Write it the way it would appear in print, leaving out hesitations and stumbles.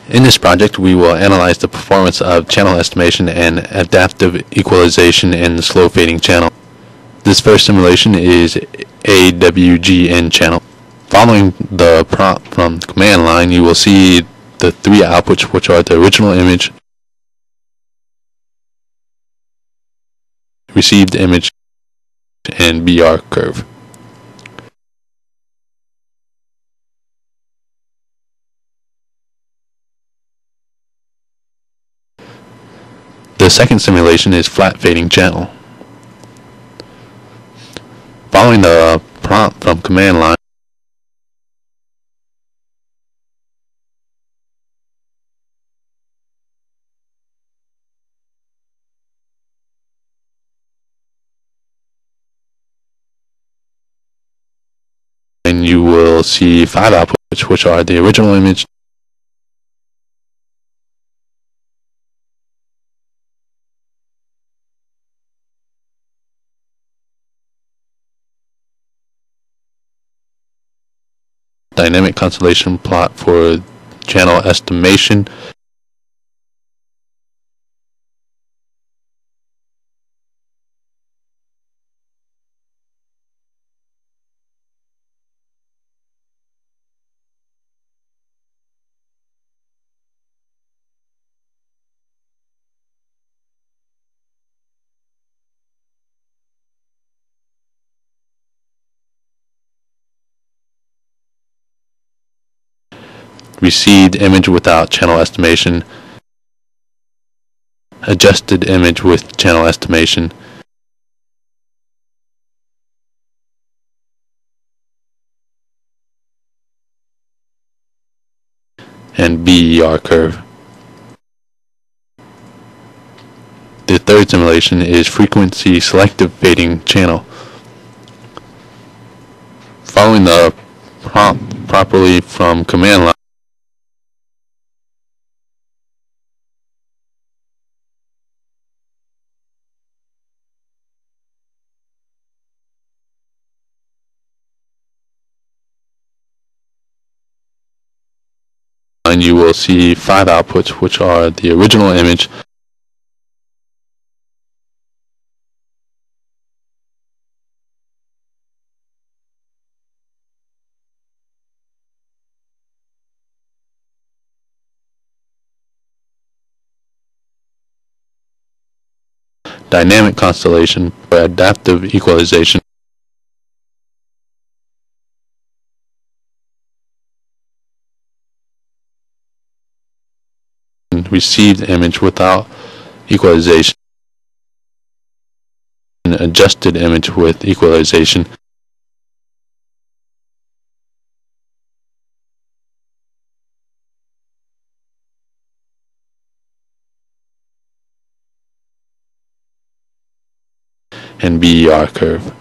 In this project, we will analyze the performance of channel estimation and adaptive equalization in the slow fading channel. This first simulation is AWGN channel. Following the prompt from the command line, you will see the three outputs, which are the original image, received image, and BR curve. The second simulation is flat fading channel. Following the prompt from command line, and you will see five outputs, which are the original image, dynamic constellation plot for channel estimation, received image without channel estimation, adjusted image with channel estimation, and BER curve. The third simulation is frequency selective fading channel. Following the prompt properly from command line, you will see five outputs, which are the original image, dynamic constellation for adaptive equalization, received image without equalization, adjusted image with equalization, and BER curve.